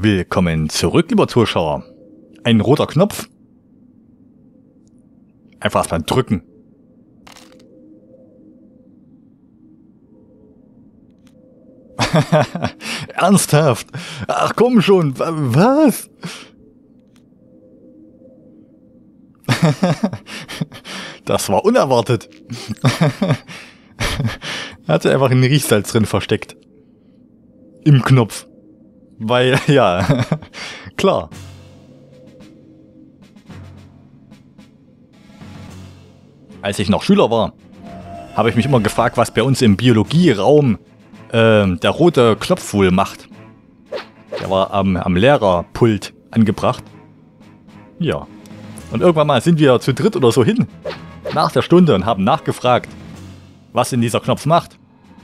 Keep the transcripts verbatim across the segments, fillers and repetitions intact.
Willkommen zurück, lieber Zuschauer. Ein roter Knopf. Einfach erstmal drücken. Ernsthaft? Ach komm schon, was? Das war unerwartet. Er hatte einfach einen Riechsalz drin versteckt. Im Knopf. Weil, ja, klar. Als ich noch Schüler war, habe ich mich immer gefragt, was bei uns im Biologieraum äh, der rote Knopf wohl macht. Der war am, am Lehrerpult angebracht. Ja. Und irgendwann mal sind wir zu dritt oder so hin, nach der Stunde, und haben nachgefragt, was denn dieser Knopf macht.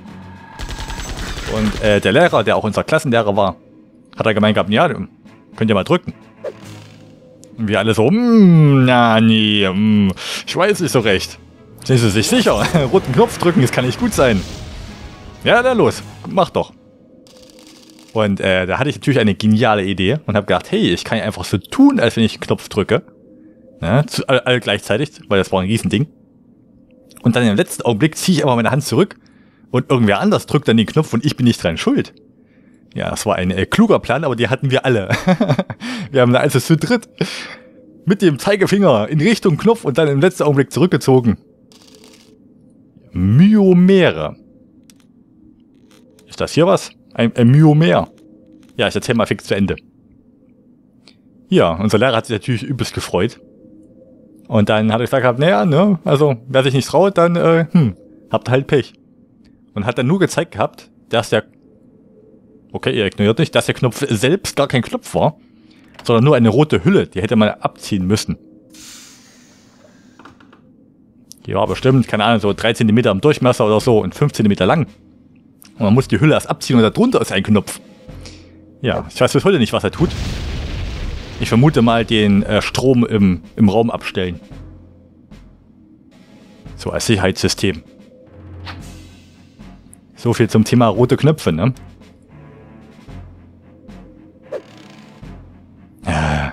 Und äh, der Lehrer, der auch unser Klassenlehrer war, hat er gemeint gehabt, ja, könnt ihr mal drücken. Und wir alle so, mm, na nee, mm, ich weiß nicht so recht. Sind Sie sich sicher? Roten Knopf drücken, das kann nicht gut sein. Ja, dann los, mach doch. Und äh, da hatte ich natürlich eine geniale Idee und habe gedacht, hey, ich kann ja einfach so tun, als wenn ich einen Knopf drücke. Ja, zu, alle, alle gleichzeitig, weil das war ein Riesending. Und dann im letzten Augenblick ziehe ich einfach meine Hand zurück und irgendwer anders drückt dann den Knopf und ich bin nicht dran schuld. Ja, das war ein äh, kluger Plan, aber die hatten wir alle. Wir haben da also zu dritt mit dem Zeigefinger in Richtung Knopf und dann im letzten Augenblick zurückgezogen. Myomere. Ist das hier was? Ein, ein Myomer. Ja, ich erzähl mal fix zu Ende. Ja, unser Lehrer hat sich natürlich übelst gefreut. Und dann hat er gesagt, naja, ne, also wer sich nicht traut, dann, äh, hm, habt halt Pech. Und hat dann nur gezeigt gehabt, dass der, okay, ihr ignoriert nicht, dass der Knopf selbst gar kein Knopf war, sondern nur eine rote Hülle, die hätte man abziehen müssen. Die war bestimmt, keine Ahnung, so drei Zentimeter im Durchmesser oder so und fünf Zentimeter lang. Und man muss die Hülle erst abziehen und da drunter ist ein Knopf. Ja, ich weiß bis heute nicht, was er tut. Ich vermute mal den äh, Strom im, im Raum abstellen. So als Sicherheitssystem. So viel zum Thema rote Knöpfe, ne? Ja.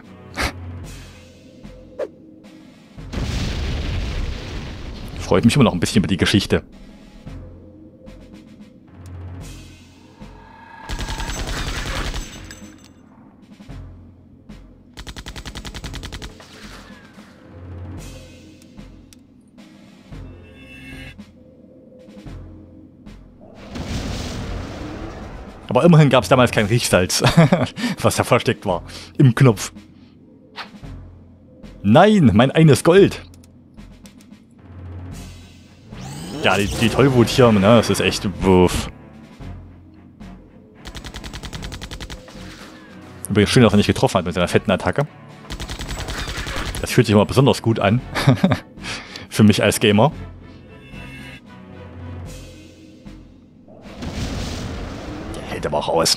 Freut mich immer noch ein bisschen über die Geschichte. Aber immerhin gab es damals kein Riechsalz, was da versteckt war. Im Knopf. Nein, mein eines Gold. Ja, die, die Tollwut hier, ne, das ist echt wuff. Übrigens schön, dass er nicht getroffen hat mit seiner fetten Attacke. Das fühlt sich immer besonders gut an. Für mich als Gamer. Aber auch aus.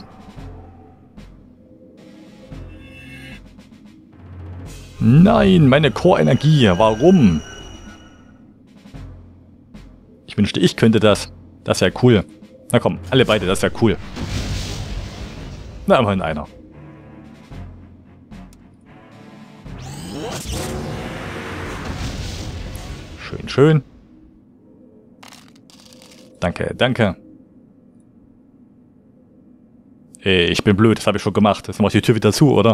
Nein, meine Core-Energie. Warum? Ich wünschte, ich könnte das. Das wäre cool. Na komm, alle beide, das wäre cool. Na, immerhin einer. Schön, schön. Danke, danke. Ich bin blöd, das habe ich schon gemacht. Jetzt mache ich die Tür wieder zu, oder?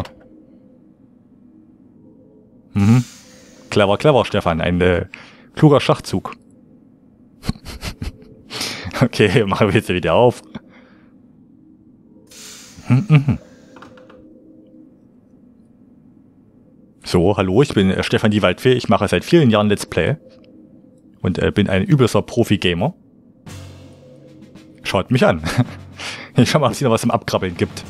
Mhm. Clever, clever, Stefan. Ein äh, kluger Schachzug. Okay, machen wir jetzt wieder auf. Mhm. So, hallo, ich bin äh, Stefan die Waldfee. Ich mache seit vielen Jahren Let's Play. Und äh, bin ein übelster Profi-Gamer. Schaut mich an. Ich schau mal, ob es hier noch was im Abkrabbeln gibt.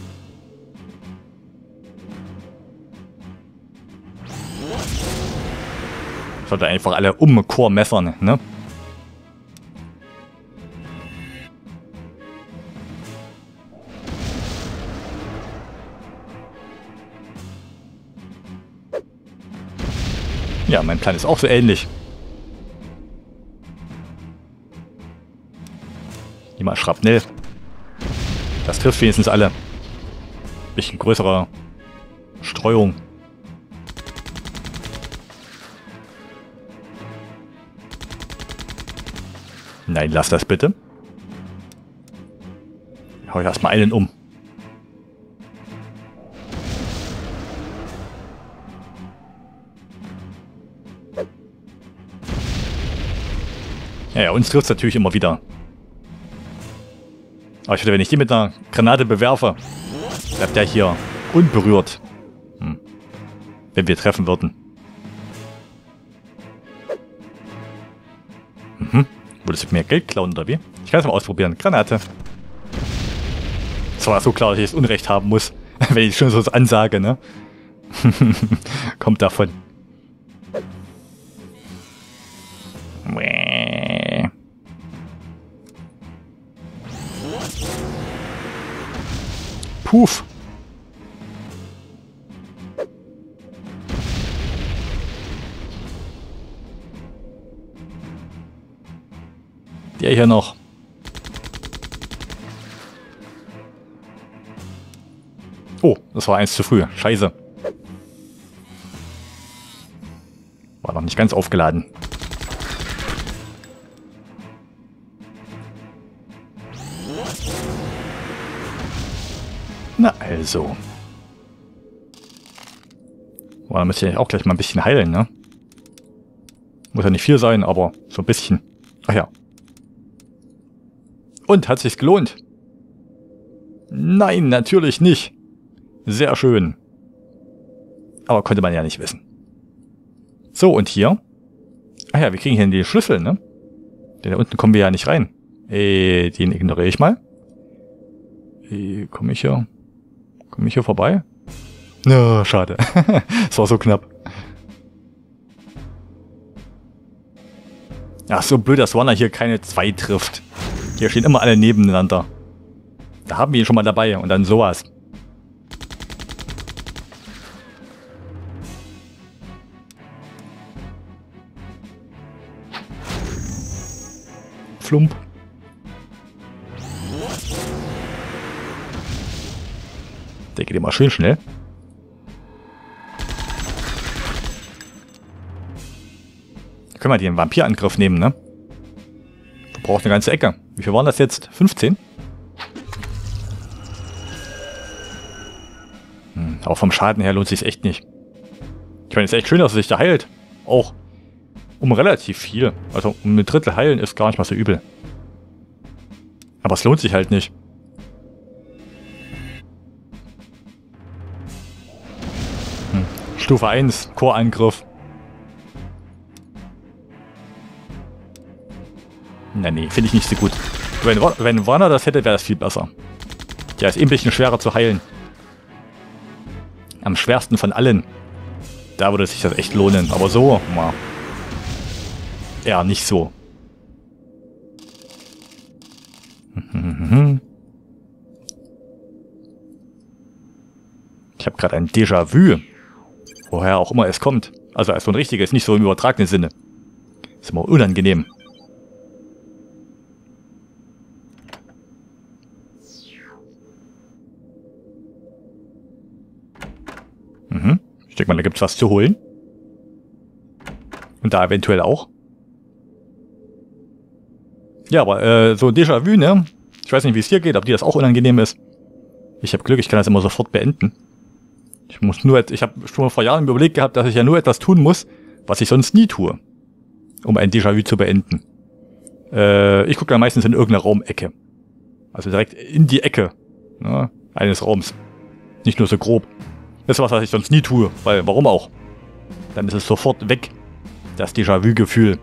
Ich sollte einfach alle um Core messern, ne? Ja, mein Plan ist auch so ähnlich. Hier mal Schrapnell. Das trifft wenigstens alle. Bisschen größere Streuung. Nein, lass das bitte. Hau ich erstmal einen um. Ja, ja, uns trifft es natürlich immer wieder. Aber ich finde, wenn ich die mit einer Granate bewerfe, bleibt der hier unberührt. Hm. Wenn wir treffen würden. Mhm. Würdest du mir Geld klauen oder wie? Ich kann es mal ausprobieren. Granate. Es war so klar, dass ich jetzt Unrecht haben muss. Wenn ich schon so ansage, ne? Kommt davon. Puff. Der hier noch. Oh, das war eins zu früh. Scheiße. War noch nicht ganz aufgeladen. Na also. Boah, da müsste ich auch gleich mal ein bisschen heilen, ne? Muss ja nicht viel sein, aber so ein bisschen. Ach ja. Und, hat sich's gelohnt? Nein, natürlich nicht. Sehr schön. Aber konnte man ja nicht wissen. So, und hier? Ach ja, wir kriegen hier die Schlüssel, ne? Denn da unten kommen wir ja nicht rein. Äh, den ignoriere ich mal. Äh, komme ich hier... Komme ich hier vorbei? Na, schade. Es war so knapp. Ach, so blöd, dass Warner hier keine zwei trifft. Hier stehen immer alle nebeneinander. Da haben wir ihn schon mal dabei und dann sowas. Flump. Der geht immer schön schnell. Da können wir den Vampirangriff nehmen, ne? Verbraucht eine ganze Ecke. Wie viel waren das jetzt? fünfzehn? Hm, auch vom Schaden her lohnt sich echt nicht. Ich meine, es ist echt schön, dass er sich da heilt. Auch um relativ viel. Also um ein Drittel heilen ist gar nicht mal so übel. Aber es lohnt sich halt nicht. Hm. Stufe eins, Chorangriff. Na nee, finde ich nicht so gut. Wenn, wenn Warner das hätte, wäre das viel besser. Der ist eh ein bisschen schwerer zu heilen. Am schwersten von allen. Da würde sich das echt lohnen. Aber so, na, eher nicht so. Ich habe gerade ein Déjà-vu. Woher auch immer es kommt. Also als so ein richtiges, nicht so im übertragenen Sinne. Ist immer unangenehm. Mhm. Ich denke mal, da gibt es was zu holen. Und da eventuell auch. Ja, aber äh, so Déjà-vu, ne? Ich weiß nicht, wie es hier geht, ob dir das auch unangenehm ist. Ich habe Glück, ich kann das immer sofort beenden. Ich muss nur, ich habe schon vor Jahren überlegt gehabt, dass ich ja nur etwas tun muss, was ich sonst nie tue, um ein Déjà-vu zu beenden. Äh, ich gucke dann meistens in irgendeine Raumecke. Also direkt in die Ecke, ne, eines Raums. Nicht nur so grob. Das ist was, was ich sonst nie tue, weil, warum auch? Dann ist es sofort weg, das Déjà-vu-Gefühl.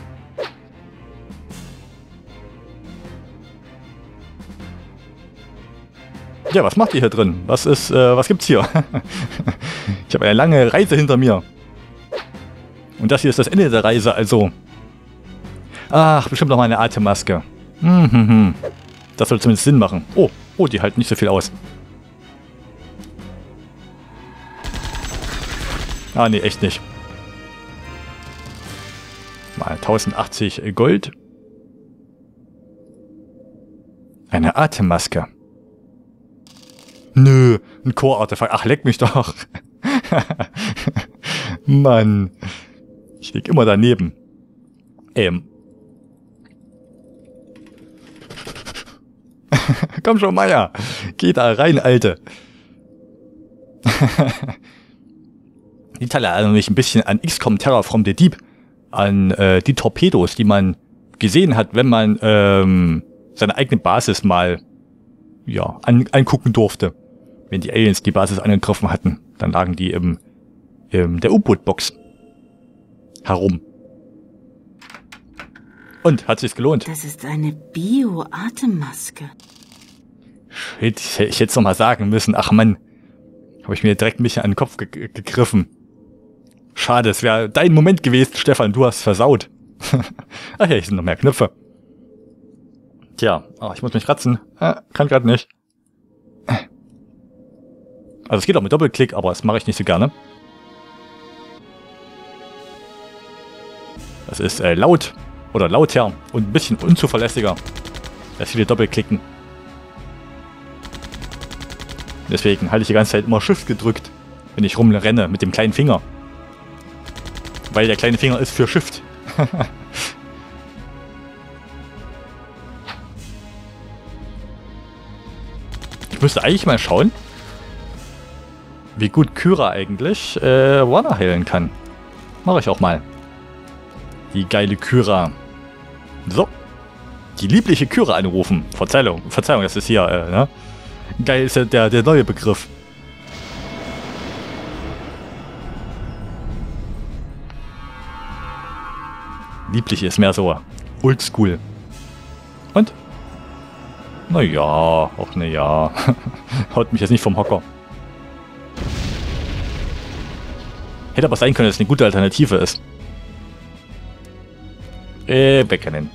Ja, was macht ihr hier drin? Was ist, äh, was gibt's hier? Ich habe eine lange Reise hinter mir. Und das hier ist das Ende der Reise, also. Ach, bestimmt noch mal eine Atemmaske. Hm, hm, hm. Das soll zumindest Sinn machen. Oh, oh, die halten nicht so viel aus. Ah, nee, echt nicht. Mal tausendachtzig Gold. Eine Atemmaske. Nö, Ein Core-Artefakt. Ach, leck mich doch. Mann. Ich lieg immer daneben. Ähm. Komm schon, Maya. Geh da rein, Alte. Die Teile erinnern mich ein bisschen an X COM Terror from the Deep. An äh, die Torpedos, die man gesehen hat, wenn man ähm, seine eigene Basis mal ja, an, angucken durfte. Wenn die Aliens die Basis angegriffen hatten, dann lagen die im, in der U-Boot-Box herum. Und, hat sich's gelohnt. Das ist eine Bio-Atemmaske. Shit, ich, ich hätte es noch mal sagen müssen. Ach Mann, habe ich mir direkt ein bisschen an den Kopf ge gegriffen. Schade, es wäre dein Moment gewesen, Stefan, du hast versaut. Ach ja, hier sind noch mehr Knöpfe. Tja, oh, ich muss mich kratzen. Ah, kann gerade nicht. Also es geht auch mit Doppelklick, aber das mache ich nicht so gerne. Das ist äh, laut oder lauter und ein bisschen unzuverlässiger. Das viele Doppelklicken. Deswegen halte ich die ganze Zeit immer Shift gedrückt, wenn ich rumrenne mit dem kleinen Finger. Weil der kleine Finger ist für Shift. Ich müsste eigentlich mal schauen, wie gut Kyra eigentlich äh, Warner heilen kann. Mache ich auch mal. Die geile Kyra. So. Die liebliche Kyra anrufen. Verzeihung, Verzeihung, das ist hier, äh, ne? Geil ist ja der, der neue Begriff. Lieblich ist mehr so oldschool. Und? Naja, auch naja. Haut mich jetzt nicht vom Hocker. Hätte aber sein können, dass es eine gute Alternative ist. Äh, wegrennen.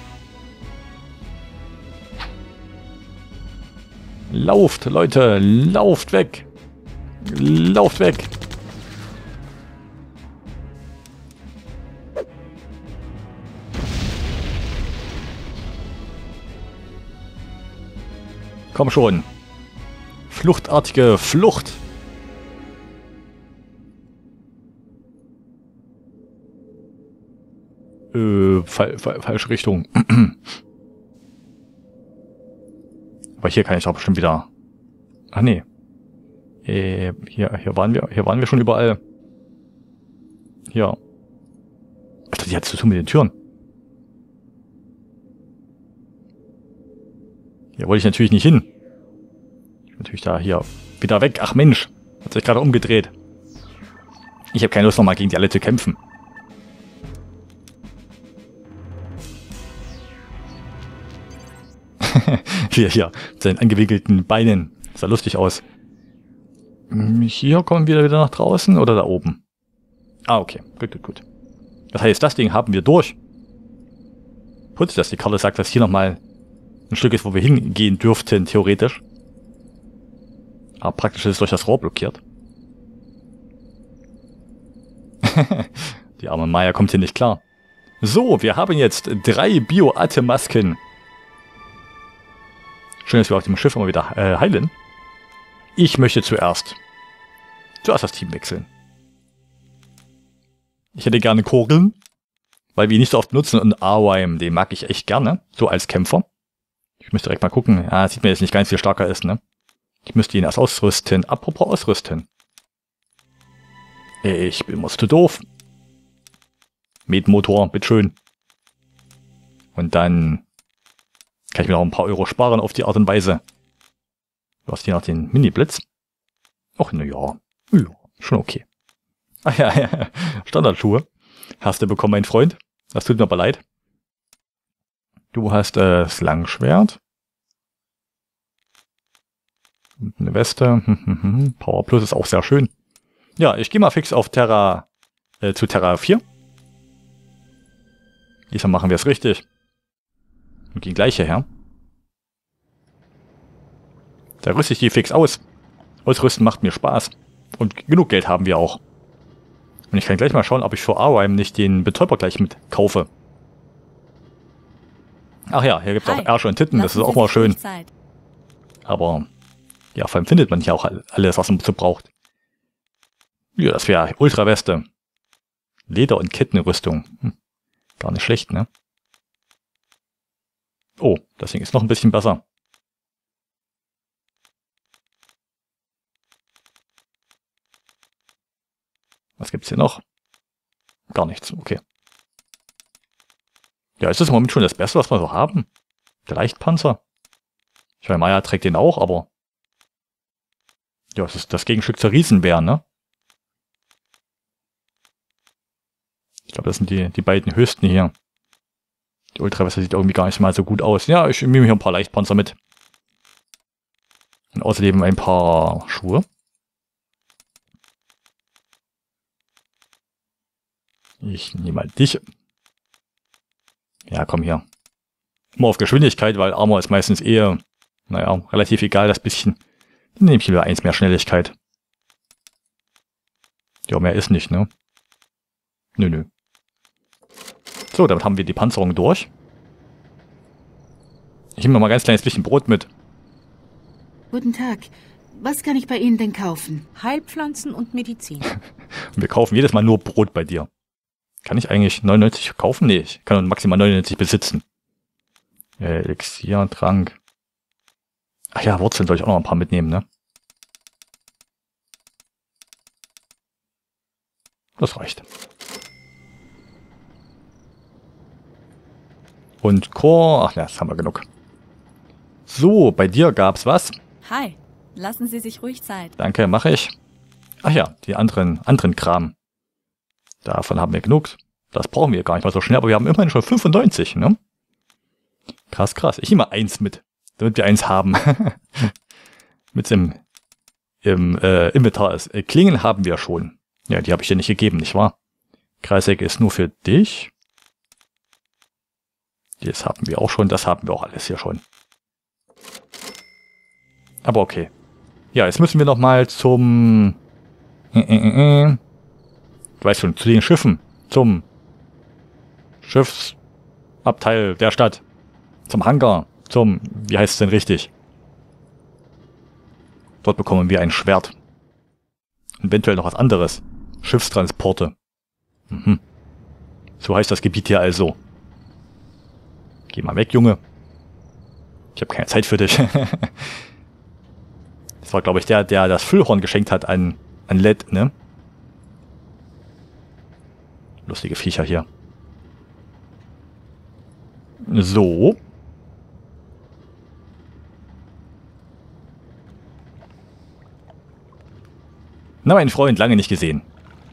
Lauft, Leute, lauft weg. Lauft weg. Komm schon. Fluchtartige Flucht. Äh, fall, fall, falsche Richtung. Aber hier kann ich doch bestimmt wieder... Ach nee. Äh, hier, hier waren wir, hier waren wir schon überall. Hier. Alter, die hat zu tun mit den Türen. Hier wollte ich natürlich nicht hin. Ich bin natürlich da hier wieder weg. Ach Mensch, hat sich gerade umgedreht. Ich habe keine Lust nochmal gegen die alle zu kämpfen. Hier, hier, mit seinen angewickelten Beinen. Sah lustig aus. Hier kommen wir wieder nach draußen oder da oben? Ah, okay. Gut, gut, gut. Das heißt, das Ding haben wir durch. Putz, dass die Karte sagt, dass hier nochmal ein Stück ist, wo wir hingehen dürften, theoretisch. Aber praktisch ist es durch das Rohr blockiert. Die arme Maya kommt hier nicht klar. So, wir haben jetzt drei Bio-Atemmasken. Schön, dass wir auf dem Schiff immer wieder äh, heilen. Ich möchte zuerst zuerst das Team wechseln. Ich hätte gerne Kugeln, weil wir ihn nicht so oft nutzen. Und Arwime, den mag ich echt gerne, so als Kämpfer. Ich müsste direkt mal gucken. Ja, sieht mir jetzt nicht ganz viel stärker ist, ne? Ich müsste ihn erst ausrüsten. Apropos ausrüsten. Ich bin muss zu doof. Metmotor, bitteschön. Und dann kann ich mir noch ein paar Euro sparen auf die Art und Weise. Du hast hier noch den Mini-Blitz. Ach, na ja. Ja, schon okay. Ach ja, ja. Standardschuhe. Hast du bekommen, mein Freund. Das tut mir aber leid. Du hast äh, das Langschwert. Und eine Weste. Power Plus ist auch sehr schön. Ja, ich gehe mal fix auf Terra, äh, zu Terra vier. Diesmal machen wir es richtig. Und gehen gleich hierher. Da rüste ich die fix aus. Ausrüsten macht mir Spaß. Und genug Geld haben wir auch. Und ich kann gleich mal schauen, ob ich für Arwime nicht den Betäuber gleich mit kaufe. Ach ja, hier gibt es auch Ärsche und Titten, das ist auch mal schön. Aber Ja, vor allem findet man hier auch alles, was man so braucht. Ja, das wäre Ultraweste. Leder- und Kettenrüstung. Hm. Gar nicht schlecht, ne? Oh, das Ding ist noch ein bisschen besser. Was gibt's hier noch? Gar nichts, okay. Ja, ist das im Moment schon das Beste, was wir so haben? Der Leichtpanzer. Ich meine, Maya trägt den auch, aber... Ja, das ist das Gegenstück zur Riesenbär, ne? Ich glaube, das sind die, die beiden höchsten hier. Die Ultraweste sieht irgendwie gar nicht mal so gut aus. Ja, ich nehme hier ein paar Leichtpanzer mit. Und außerdem ein paar Schuhe. Ich nehme mal dich. Ja, komm hier. Immer auf Geschwindigkeit, weil Armor ist meistens eher, naja, relativ egal, das bisschen. Dann nehme ich lieber eins mehr Schnelligkeit. Ja, mehr ist nicht, ne? Nö, nö. So, damit haben wir die Panzerung durch. Ich nehme mal ein ganz kleines bisschen Brot mit. Guten Tag. Was kann ich bei Ihnen denn kaufen? Heilpflanzen und Medizin. Und wir kaufen jedes Mal nur Brot bei dir. Kann ich eigentlich neunundneunzig kaufen? Nee, ich kann maximal neunundneunzig besitzen. Äh, Elixier, Trank. Ach ja, Wurzeln soll ich auch noch ein paar mitnehmen, ne? Das reicht. Und Chor, ach ja, das haben wir genug. So, bei dir gab's was? Hi, lassen Sie sich ruhig Zeit. Danke, mache ich. Ach ja, die anderen, anderen Kram. Davon haben wir genug. Das brauchen wir gar nicht mal so schnell, aber wir haben immerhin schon fünfundneunzig, ne? Krass, krass. Ich nehme mal eins mit, damit wir eins haben. Mit im, im äh, Inventar ist. Äh, Klingen haben wir schon. Ja, die habe ich dir nicht gegeben, nicht wahr? Kreissäge ist nur für dich. Das haben wir auch schon, das haben wir auch alles hier schon. Aber okay. Ja, jetzt müssen wir noch mal zum... Äh, äh, äh. Du weißt schon, zu den Schiffen. Zum Schiffsabteil der Stadt. Zum Hangar. Zum... Wie heißt es denn richtig? Dort bekommen wir ein Schwert. Eventuell noch was anderes. Schiffstransporte. Mhm. So heißt das Gebiet hier also. Geh mal weg, Junge. Ich habe keine Zeit für dich. Das war, glaube ich, der, der das Füllhorn geschenkt hat an, an Led, ne? Lustige Viecher hier. So. Na, mein Freund, lange nicht gesehen.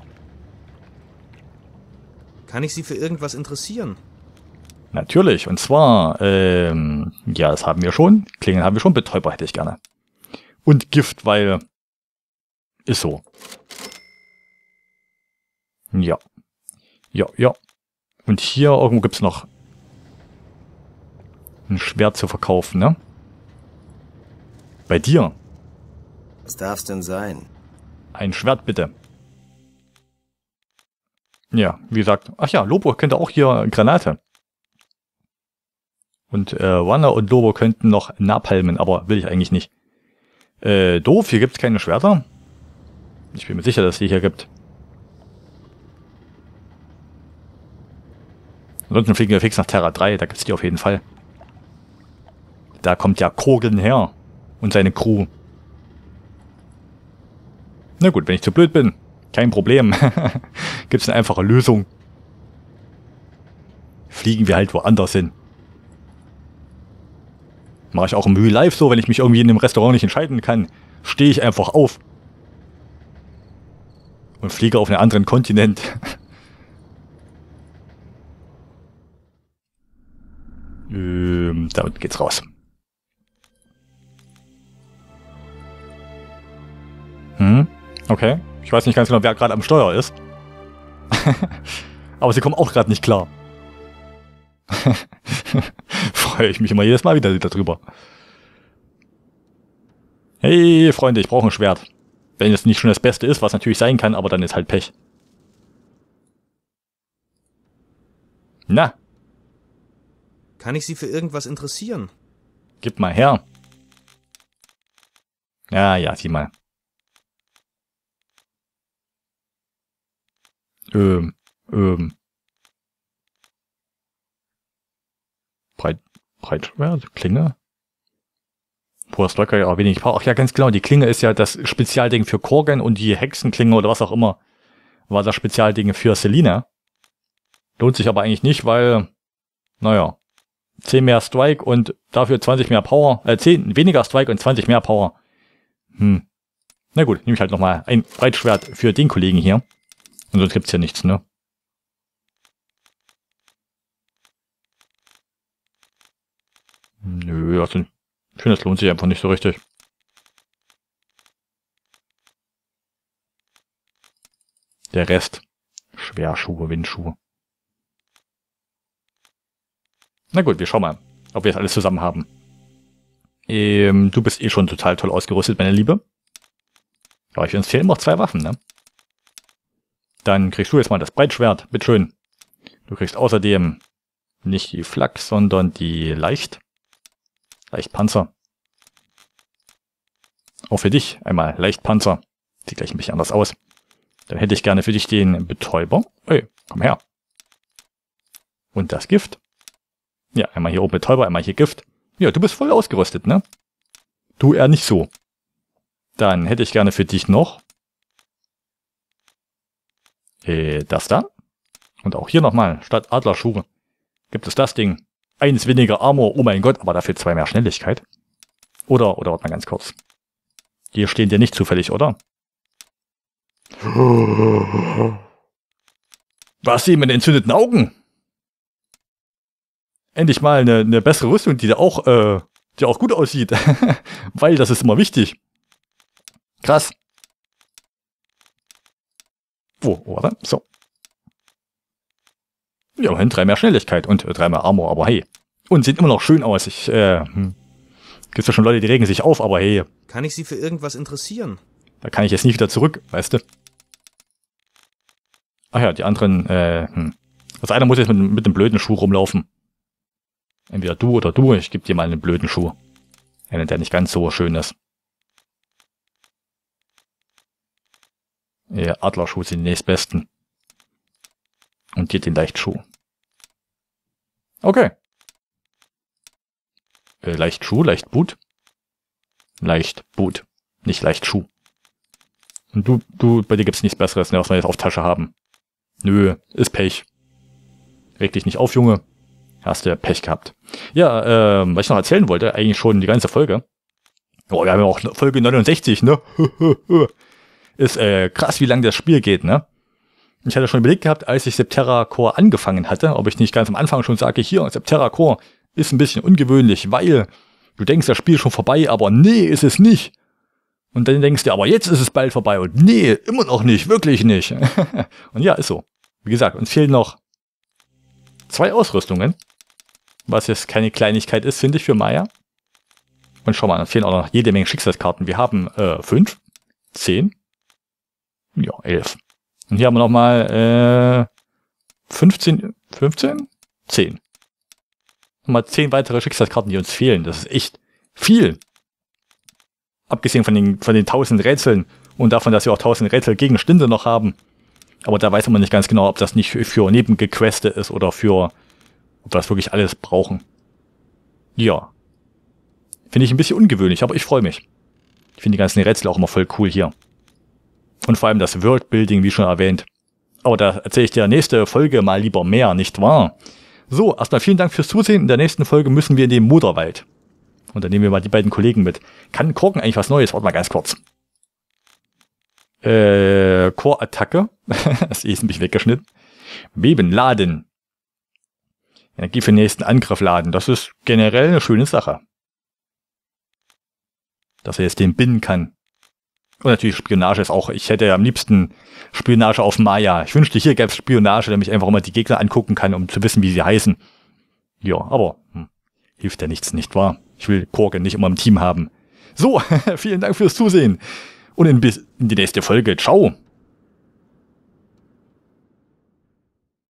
Kann ich Sie für irgendwas interessieren? Natürlich, und zwar, ähm, ja, das haben wir schon. Klingen haben wir schon, Betäuber hätte ich gerne. Und Gift, weil, ist so. Ja. Ja, ja. Und hier irgendwo gibt's noch ein Schwert zu verkaufen, ne? Bei dir. Was darf's denn sein? Ein Schwert, bitte. Ja, wie gesagt, ach ja, Lobo könnte auch hier Granate. Und äh, Wanna und Lobo könnten noch Napalmen, aber will ich eigentlich nicht. Äh, doof, hier gibt's keine Schwerter. Ich bin mir sicher, dass es die hier gibt. Ansonsten fliegen wir fix nach Terra drei, da gibt's die auf jeden Fall. Da kommt ja Krogan her. Und seine Crew. Na gut, wenn ich zu blöd bin, kein Problem. Gibt's eine einfache Lösung. Fliegen wir halt woanders hin. Mache ich auch im Real Life so, wenn ich mich irgendwie in einem Restaurant nicht entscheiden kann, stehe ich einfach auf. Und fliege auf einen anderen Kontinent. ähm, damit geht's raus. Hm, okay. Ich weiß nicht ganz genau, wer gerade am Steuer ist. Aber sie kommen auch gerade nicht klar. Freue ich mich immer jedes Mal wieder darüber. Hey, Freunde, ich brauche ein Schwert. Wenn es nicht schon das Beste ist, was natürlich sein kann, aber dann ist halt Pech. Na? Kann ich Sie für irgendwas interessieren? Gib mal her. Ja, ja, sieh mal. Ähm, ähm. Breit, Breitschwert, Klinge. Hoher Stalker, ja, wenig Power. Ach ja, ganz genau, die Klinge ist ja das Spezialding für Korgan und die Hexenklinge oder was auch immer war das Spezialding für Selina. Lohnt sich aber eigentlich nicht, weil, naja, zehn mehr Strike und dafür zwanzig mehr Power, äh, zehn weniger Strike und zwanzig mehr Power. Hm. Na gut, nehme ich halt nochmal ein Breitschwert für den Kollegen hier. Und sonst gibt's hier nichts, ne? Nö, also, ich finde, das lohnt sich einfach nicht so richtig. Der Rest. Schwerschuhe, Windschuhe. Na gut, wir schauen mal, ob wir das alles zusammen haben. Ähm, du bist eh schon total toll ausgerüstet, meine Liebe. Aber ich uns fehlen noch zwei Waffen, ne? Dann kriegst du jetzt mal das Breitschwert. Bitteschön. Du kriegst außerdem nicht die Flak, sondern die Leicht. Leichtpanzer. Auch für dich einmal Leichtpanzer. Sieht gleich ein bisschen anders aus. Dann hätte ich gerne für dich den Betäuber. Hey, komm her. Und das Gift. Ja, einmal hier oben Betäuber, einmal hier Gift. Ja, du bist voll ausgerüstet, ne? Du eher nicht so. Dann hätte ich gerne für dich noch äh, das da. Und auch hier nochmal, statt Adlerschuhe, gibt es das Ding. Eins weniger Armor, oh mein Gott, aber dafür zwei mehr Schnelligkeit. Oder, oder warte mal ganz kurz. Die stehen dir nicht zufällig, oder? Was sie mit entzündeten Augen? Endlich mal eine, eine bessere Rüstung, die da auch, äh, die auch gut aussieht. Weil das ist immer wichtig. Krass. Oh, warte, so. Ja, immerhin drei mehr Schnelligkeit und äh, drei mehr Armor, aber hey. Und sieht immer noch schön aus. Ich, äh, hm. Gibt's ja schon Leute, die regen sich auf, aber hey. Kann ich Sie für irgendwas interessieren? Da kann ich jetzt nicht wieder zurück, weißt du. Ach ja, die anderen, äh, hm. Also einer muss jetzt mit, mit einem blöden Schuh rumlaufen. Entweder du oder du, ich gebe dir mal einen blöden Schuh. Einen, der nicht ganz so schön ist. Ja, Adlerschuhe sind die nächstbesten. Und dir den Leichtschuh. Okay. Äh, Leichtschuh, Leichtboot. Leichtboot. Nicht Leichtschuh. Und du, du, bei dir gibt's nichts Besseres, ne, was wir jetzt auf Tasche haben. Nö, ist Pech. Reg dich nicht auf, Junge. Hast du Pech gehabt. Ja, ähm, was ich noch erzählen wollte, eigentlich schon die ganze Folge. Oh, wir haben ja auch Folge neunundsechzig, ne? Ist äh, krass, wie lange das Spiel geht, ne? Ich hatte schon überlegt gehabt, als ich Septerra Core angefangen hatte, ob ich nicht ganz am Anfang schon sage, hier, Septerra Core ist ein bisschen ungewöhnlich, weil du denkst, das Spiel ist schon vorbei, aber nee, ist es nicht. Und dann denkst du, aber jetzt ist es bald vorbei und nee, immer noch nicht, wirklich nicht. Und ja, ist so. Wie gesagt, uns fehlen noch zwei Ausrüstungen, was jetzt keine Kleinigkeit ist, finde ich, für Maya. Und schau mal, uns fehlen auch noch jede Menge Schicksalskarten. Wir haben äh, fünf, zehn, ja, elf. Und hier haben wir nochmal äh, fünfzehn, fünfzehn, zehn. Nochmal zehn weitere Schicksalskarten, die uns fehlen. Das ist echt viel. Abgesehen von den, von den tausend Rätseln und davon, dass wir auch tausend Rätselgegenstände noch haben. Aber da weiß man nicht ganz genau, ob das nicht für, für Nebengequeste ist oder für, ob wir das wirklich alles brauchen. Ja. Finde ich ein bisschen ungewöhnlich, aber ich freue mich. Ich finde die ganzen Rätsel auch immer voll cool hier. Und vor allem das Worldbuilding, wie schon erwähnt. Aber da erzähle ich dir nächste Folge mal lieber mehr, nicht wahr? So, erstmal vielen Dank fürs Zusehen. In der nächsten Folge müssen wir in den Moderwald. Und dann nehmen wir mal die beiden Kollegen mit. Kann Korken eigentlich was Neues? Warte mal ganz kurz. Äh, Core-Attacke. Das ist ein bisschen weggeschnitten. Beben laden. Energie für den nächsten Angriff laden. Das ist generell eine schöne Sache. Dass er jetzt den binden kann. Und natürlich Spionage ist auch, ich hätte ja am liebsten Spionage auf Maya. Ich wünschte, hier gäbe es Spionage, damit ich einfach mal die Gegner angucken kann, um zu wissen, wie sie heißen. Ja, aber hm, hilft ja nichts, nicht wahr? Ich will Korken nicht immer im Team haben. So, vielen Dank fürs Zusehen. Und in, bis in die nächste Folge. Ciao.